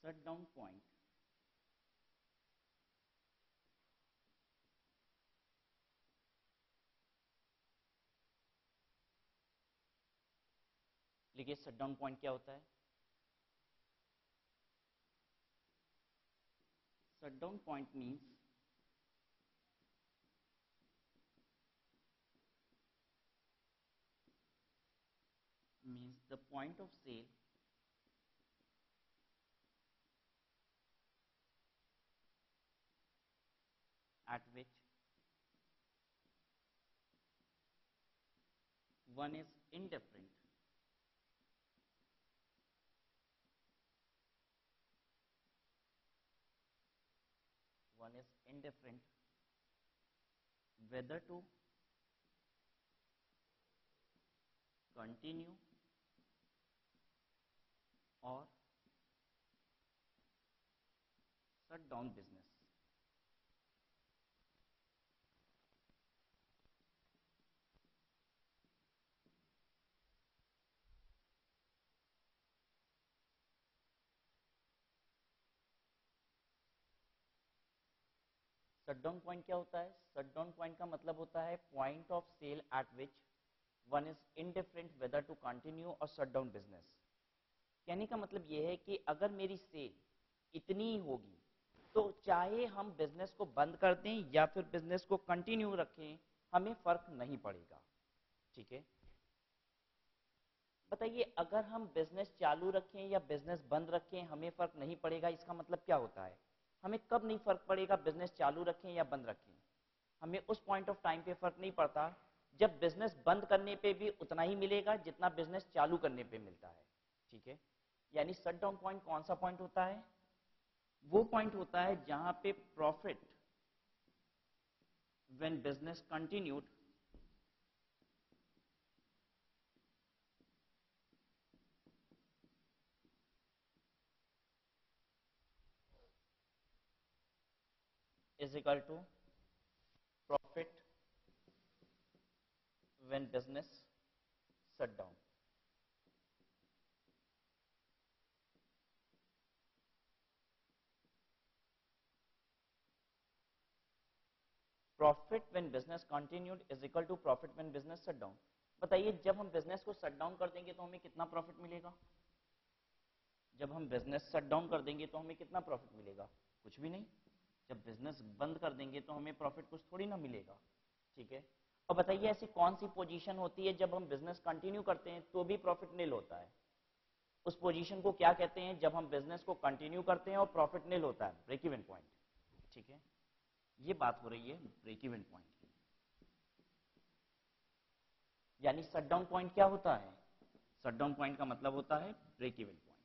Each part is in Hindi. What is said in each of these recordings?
shutdown point लिखिए शटडाउन पॉइंट क्या होता है। Shutdown point means the point of sale at which one is indifferent whether to continue or shut down business। Shutdown point क्या होता है? शटडाउन पॉइंट का मतलब होता है point of sale at which one is indifferent whether to continue और शट डाउन बिजनेस। कहने का मतलब यह है कि अगर मेरी सेल इतनी ही होगी तो चाहे हम बिजनेस को बंद कर दें या फिर बिजनेस को कंटिन्यू रखें, हमें फर्क नहीं पड़ेगा। ठीक है, बताइए अगर हम बिजनेस चालू रखें या बिजनेस बंद रखें हमें फर्क नहीं पड़ेगा, इसका मतलब क्या होता है? हमें कब नहीं फर्क पड़ेगा, बिजनेस चालू रखें या बंद रखें? हमें उस पॉइंट ऑफ टाइम पे फर्क नहीं पड़ता जब बिजनेस बंद करने पे भी उतना ही मिलेगा जितना बिजनेस चालू करने पे मिलता है। ठीक है, यानी शट डाउन पॉइंट कौन सा पॉइंट होता है? वो पॉइंट होता है जहां पे profit when business continued is equal to profit when business shut down। Profit when business continued is equal to profit when business shut down. बताइए जब हम बिजनेस को शट डाउन कर देंगे तो हमें कितना प्रॉफिट मिलेगा? जब हम बिजनेस शट डाउन कर देंगे तो हमें कितना प्रॉफिट मिलेगा? कुछ भी नहीं। जब बिजनेस बंद कर देंगे तो हमें प्रॉफिट कुछ थोड़ी ना मिलेगा। ठीक है, और बताइए ऐसी कौन सी पोजीशन होती है जब हम बिजनेस कंटिन्यू करते हैं तो भी प्रॉफिट नील होता है? उस पोजीशन को क्या कहते हैं जब हम बिजनेस को कंटिन्यू करते हैं और प्रॉफिट नील होता है? Break even point. ठीक है, ये बात हो रही है ब्रेक इवन पॉइंट की। यानी शट डाउन पॉइंट क्या होता है? शट डाउन पॉइंट का मतलब होता है ब्रेक इवन पॉइंट।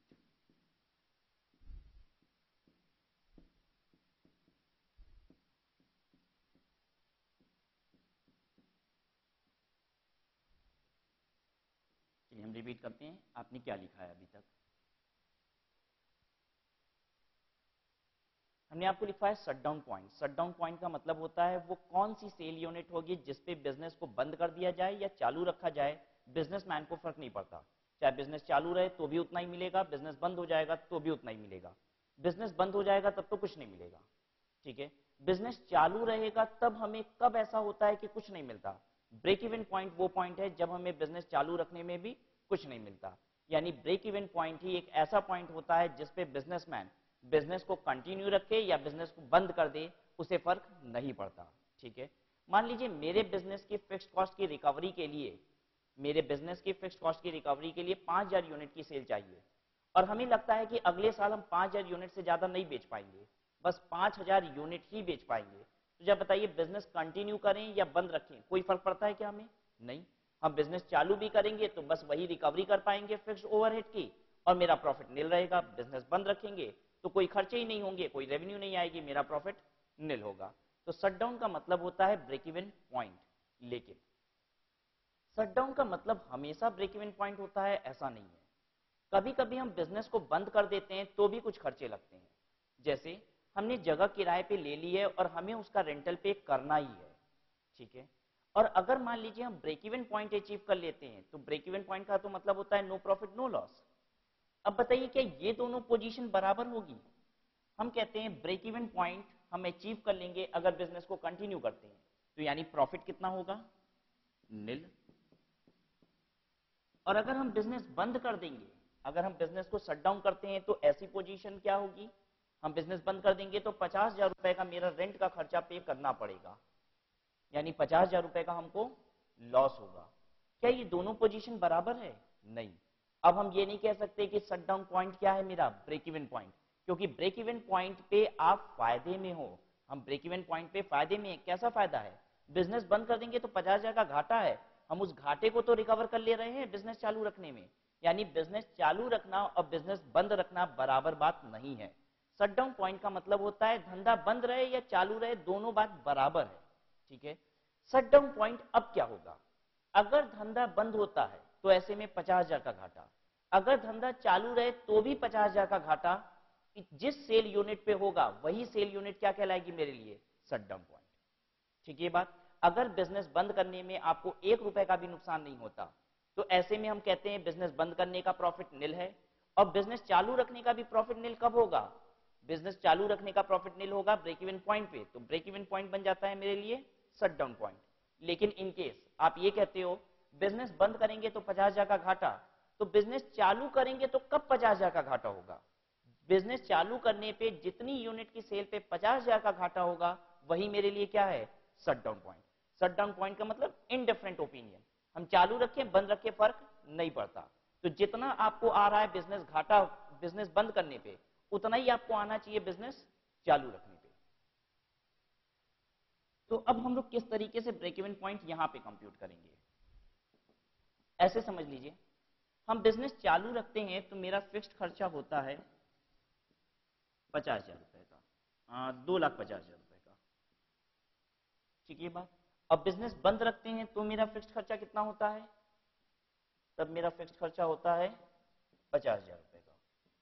चलिए हम रिपीट करते हैं, आपने क्या लिखा है अभी तक। हमने आपको लिखा है shut down point. Shut down point का मतलब होता है वो कौन सी सेल यूनिट होगी जिसपे बिजनेस को बंद कर दिया जाए या चालू रखा जाए, बिजनेसमैन को फर्क नहीं पड़ता। चाहे बिजनेस चालू रहे तो भी उतना ही मिलेगा, बिजनेस बंद हो जाएगा तो भी उतना ही मिलेगा। बिजनेस बंद हो जाएगा तब तो कुछ नहीं मिलेगा। ठीक है, बिजनेस चालू रहेगा तब हमें कब ऐसा होता है कि कुछ नहीं मिलता? ब्रेक इवन पॉइंट वो पॉइंट है जब हमें बिजनेस चालू रखने में भी कुछ नहीं मिलता। यानी ब्रेक इवन पॉइंट ही एक ऐसा पॉइंट होता है जिसपे बिजनेसमैन बिजनेस को कंटिन्यू रखे या बिजनेस को बंद कर दे, उसे फर्क नहीं पड़ता। ठीक है, मान लीजिए मेरे बिजनेस की फिक्स्ड कॉस्ट की रिकवरी के लिए, मेरे बिजनेस की फिक्स्ड कॉस्ट की रिकवरी के लिए 5000 यूनिट की सेल चाहिए और हमें लगता है कि अगले साल हम 5000 यूनिट से ज्यादा नहीं बेच पाएंगे, बस 5000 यूनिट ही बेच पाएंगे। तो जब बताइए बिजनेस कंटिन्यू करें या बंद रखें, कोई फर्क पड़ता है क्या हमें? नहीं। हम बिजनेस चालू भी करेंगे तो बस वही रिकवरी कर पाएंगे फिक्स्ड ओवरहेड की और मेरा प्रॉफिट नील रहेगा। बिजनेस बंद रखेंगे तो कोई खर्चे ही नहीं होंगे, कोई रेवेन्यू नहीं आएगी, मेरा प्रॉफिट नील होगा। तो शटडाउन का मतलब होता है ब्रेक इवन पॉइंट। लेकिन शटडाउन का मतलब हमेशा ब्रेक इवन पॉइंट होता है ऐसा नहीं है। कभी कभी हम बिजनेस को बंद कर देते हैं तो भी कुछ खर्चे लगते हैं। जैसे हमने जगह किराए पे ले ली है और हमें उसका रेंटल पे करना ही है। ठीक है, और अगर मान लीजिए हम ब्रेक इवन पॉइंट अचीव कर लेते हैं तो ब्रेक इवन पॉइंट का तो मतलब होता है नो प्रॉफिट नो लॉस। अब बताइए क्या ये दोनों पोजीशन बराबर होगी? हम कहते हैं ब्रेक इवन पॉइंट हम अचीव कर लेंगे अगर बिजनेस को कंटिन्यू करते हैं, तो यानी प्रॉफिट कितना होगा? निल। और अगर हम बिजनेस बंद कर देंगे, अगर हम बिजनेस को शट डाउन करते हैं, तो ऐसी पोजीशन क्या होगी? हम बिजनेस बंद कर देंगे तो 50,000 रुपए का मेरा रेंट का खर्चा पे करना पड़ेगा, यानी 50,000 रुपए का हमको लॉस होगा। क्या ये दोनों पोजीशन बराबर है? नहीं। अब हम ये नहीं कह सकते कि शट डाउन पॉइंट क्या है मेरा? ब्रेक इवन पॉइंट, क्योंकि ब्रेक इवन पॉइंट पे आप फायदे में हो। हम ब्रेक इवन पॉइंट पे फायदे में हैं। कैसा फायदा है? बिजनेस बंद कर देंगे तो 50,000 का घाटा है, हम उस घाटे को तो रिकवर कर ले रहे हैं बिजनेस चालू रखने में। यानी बिजनेस चालू रखना और बिजनेस बंद रखना बराबर बात नहीं है। शट डाउन पॉइंट का मतलब होता है धंधा बंद रहे या चालू रहे, दोनों बात बराबर है। ठीक है। शट डाउन पॉइंट अब क्या होगा? अगर धंधा बंद होता है तो ऐसे में 50,000 का घाटा, अगर धंधा चालू रहे तो भी 50,000 का घाटा। जिस सेल यूनिट पे होगा वही सेल यूनिट क्या कहलाएगी मेरे लिए? Shut down point. ठीक है बात। अगर बिजनेस बंद करने में आपको 1 रुपए का भी नुकसान नहीं होता, तो ऐसे में हम कहते हैं बिजनेस बंद करने का प्रॉफिट निल है। और बिजनेस चालू रखने का भी प्रॉफिट निल कब होगा? बिजनेस चालू रखने का प्रॉफिट निल होगा ब्रेक इवन पॉइंट पे, तो ब्रेक इवन पॉइंट बन जाता है मेरे लिए शट डाउन पॉइंट। लेकिन इन केस आप ये कहते हो बिजनेस बंद करेंगे तो 50,000 का घाटा, तो बिजनेस चालू करेंगे तो कब 50,000 का घाटा होगा? बिजनेस चालू करने पे जितनी यूनिट की सेल पे 50,000 का घाटा होगा वही मेरे लिए क्या है? Shut down point. Shut down point का मतलब इनडिफरेंट ओपिनियन, हम चालू रखें बंद रखें फर्क नहीं पड़ता। तो जितना आपको आ रहा है बिजनेस घाटा बिजनेस बंद करने पे, उतना ही आपको आना चाहिए बिजनेस चालू रखने पे। तो अब हम लोग किस तरीके से ब्रेक इवन पॉइंट यहां पे कंप्यूट करेंगे? ऐसे समझ लीजिए, हम बिजनेस चालू रखते हैं तो मेरा फिक्स्ड खर्चा होता है 50,000 रुपए का, 2,50,000 रुपए का। ठीक है बात। अब बिजनेस बंद रखते हैं तो मेरा फिक्स्ड खर्चा कितना होता है? तब मेरा फिक्स्ड खर्चा होता है 50,000 रुपए का।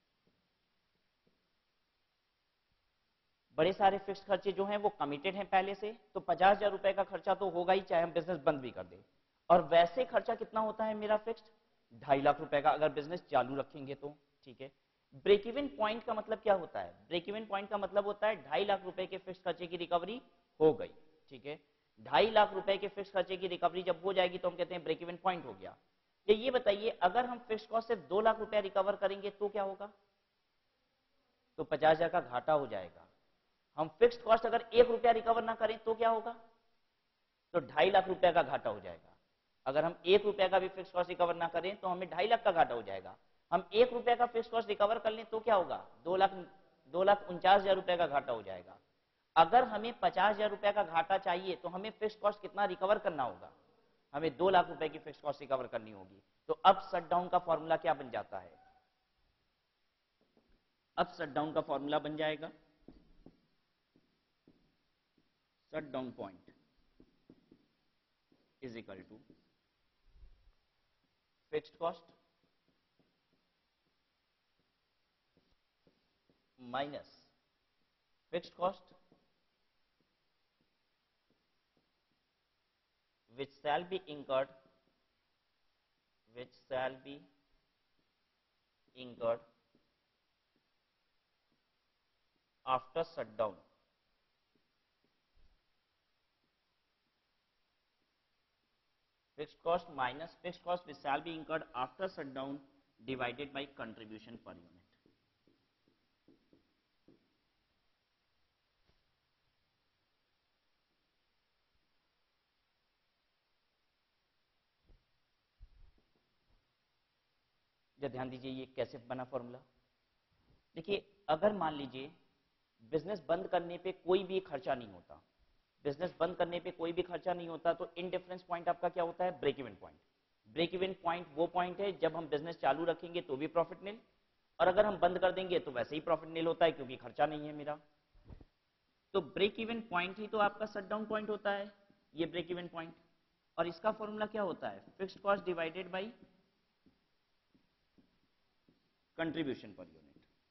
बड़े सारे फिक्स्ड खर्चे जो हैं वो कमिटेड हैं पहले से, तो 50,000 रुपए का खर्चा तो होगा ही चाहे हम बिजनेस बंद भी कर दें। और वैसे खर्चा कितना होता है मेरा फिक्स्ड? 2.5 लाख रुपए का अगर बिजनेस चालू रखेंगे तो। ठीक है। ब्रेक इवन पॉइंट का मतलब क्या होता है? ब्रेक इवन पॉइंट का मतलब होता है 2.5 लाख रुपए के फिक्स्ड खर्चे की रिकवरी हो गई। ठीक है। 2.5 लाख रुपए के फिक्स्ड खर्चे की रिकवरी जब हो जाएगी तो हम कहते हैं ब्रेक इवन पॉइंट हो गया। ये बताइए अगर हम फिक्स्ड कॉस्ट सिर्फ 2 लाख रुपया रिकवर करेंगे तो क्या होगा? तो 50,000 का घाटा हो जाएगा। हम फिक्स्ड कॉस्ट अगर 1 रुपया रिकवर ना करें तो क्या होगा? तो 2.5 लाख रुपया का घाटा हो जाएगा। अगर हम 1 रुपया का भी फिक्स्ड कॉस्ट रिकवर ना करें तो हमें 2.5 लाख का घाटा हो जाएगा। हम 1 रुपया का फिक्स्ड कॉस्ट रिकवर कर लें तो क्या होगा? 2,49,000 रुपया का घाटा हो जाएगा। अगर हमें 50,000 रुपया का घाटा चाहिए तो हमें फिक्स्ड कॉस्ट कितना रिकवर करना होगा? हमें 2 लाख रुपए की फिक्स्ड कॉस्ट रिकवर करनी होगी। तो अब शट डाउन का फॉर्मूला क्या बन जाता है? अब शट डाउन का फॉर्मूला बन जाएगा shut down point is equal to fixed cost minus fixed cost which shall be incurred after shutdown fixed cost minus fixed cost which shall be incurred after shutdown divided by contribution per unit। जरा ध्यान दीजिए ये कैसे बना फॉर्मूला। देखिए अगर मान लीजिए बिजनेस बंद करने पे कोई भी खर्चा नहीं होता, बिजनेस बंद करने पे कोई भी खर्चा नहीं होता, तो इनडिफरेंस पॉइंट आपका क्या होता है? Break even point. Break even point वो पॉइंट है जब हम बिजनेस चालू रखेंगे तो भी प्रॉफिट निल, और अगर हम बंद कर देंगे तो वैसे ही प्रॉफिट निल होता है क्योंकि खर्चा नहीं है मेरा। तो ब्रेक इवन पॉइंट ही तो आपका शट डाउन पॉइंट होता है, ये ब्रेक इवन पॉइंट। और इसका फॉर्मूला क्या होता है? Fixed cost divided by contribution per unit.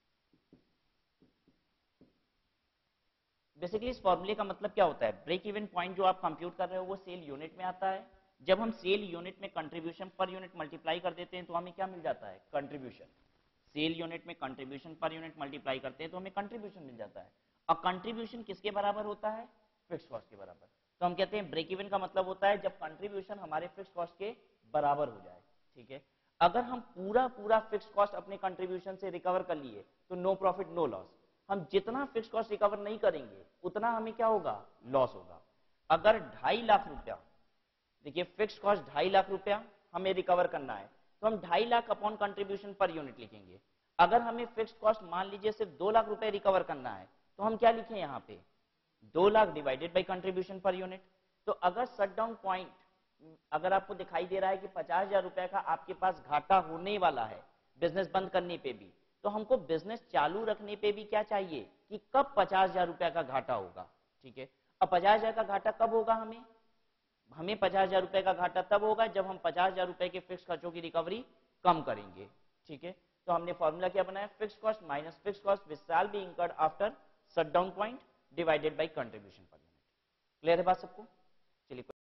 Basically इस फॉर्मूले का मतलब क्या होता है? ब्रेक इवन पॉइंट जो आप कंप्यूट कर रहे हो वो सेल यूनिट में आता है। जब हम सेल यूनिट में कंट्रीब्यूशन पर यूनिट मल्टीप्लाई कर देते हैं तो हमें क्या मिल जाता है? कंट्रीब्यूशन। सेल यूनिट में कंट्रीब्यूशन पर यूनिट मल्टीप्लाई करते हैं तो हमें कंट्रीब्यूशन मिल जाता है। और कंट्रीब्यूशन किसके बराबर होता है? फिक्स कॉस्ट के बराबर। तो हम कहते हैं ब्रेक इवन का मतलब होता है जब कंट्रीब्यूशन हमारे फिक्स कॉस्ट के बराबर हो जाए। ठीक है, अगर हम पूरा फिक्स कॉस्ट अपने कंट्रीब्यूशन से रिकवर कर लिए तो नो प्रॉफिट नो लॉस। हम जितना फिक्स कॉस्ट रिकवर नहीं करेंगे उतना हमें क्या होगा? लॉस होगा। अगर 2.5 लाख रुपया, देखिए फिक्स कॉस्ट 2.5 लाख रुपया हमें रिकवर करना है तो हम 2.5 lakh upon contribution per unit लिखेंगे। अगर हमें फिक्स कॉस्ट मान लीजिए सिर्फ 2 लाख रुपए रिकवर करना है तो हम क्या लिखें यहाँ पे? 2 lakh divided by contribution per unit. तो अगर शटडाउन पॉइंट अगर आपको दिखाई दे रहा है कि 50,000 रुपए का आपके पास घाटा होने वाला है बिजनेस बंद करने पे भी, तो हमको बिजनेस चालू रखने पे भी क्या चाहिए कि कब 50,000 रुपए का घाटा होगा। ठीक है, अब 50,000 का घाटा कब होगा? हमें 50,000 रुपए का घाटा तब होगा जब हम 50,000 रुपए के फिक्स खर्चों की रिकवरी कम करेंगे। ठीक है, तो हमने फॉर्मूला क्या बनाया? Fix cost minus fix cost which shall be incurred after shutdown point divided by contribution per unit. Clear है बात सबको?